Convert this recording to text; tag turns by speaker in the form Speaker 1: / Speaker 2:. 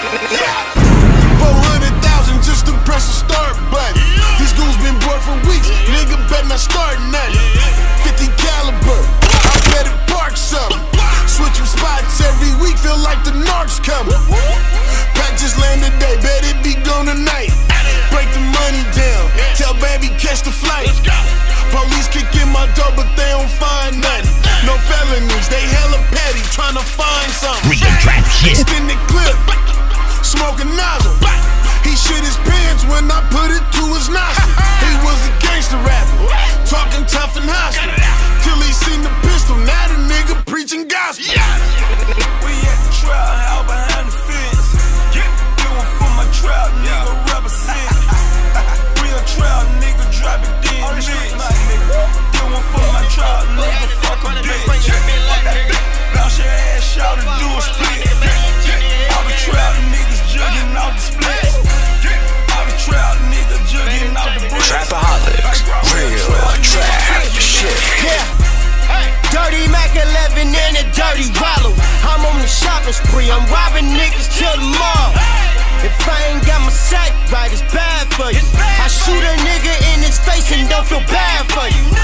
Speaker 1: 400,000 just to press the start button. These goons been bored for weeks, nigga bet not starting nothing. 50 caliber, I better park something. Switch from spots every week, feel like the narcs coming. Pack just landed today, bet it be gone tonight. Break the money down, tell baby catch the flight. Police kick in my door, but they don't find nothing. No felonies, they hella petty, tryna find something. Extended clip, smoking nozzle. He shit his pants when I put it to his nostril. He was a gangster rapper, talking tough and hostile, till he seen the pistol, now the nigga preaching gospel.
Speaker 2: We at the trial, out behind the fence. Do it for my trap, nigga, represent. Real trap, nigga, drop it then, bitch. Do it for my trap, nigga, fuck a bitch. Bounce your ass, shout and do a split. All the trap niggas jugging out the split. All the trap niggas jugging out the bricks.
Speaker 3: Trapaholics, real trap shit.
Speaker 4: Yeah. Dirty Mac 11 in a dirty wallow. I'm on the shopping spree, I'm robbing niggas till tomorrow. If I ain't got my sack right, it's bad for you. I shoot a nigga in his face and don't feel bad for you.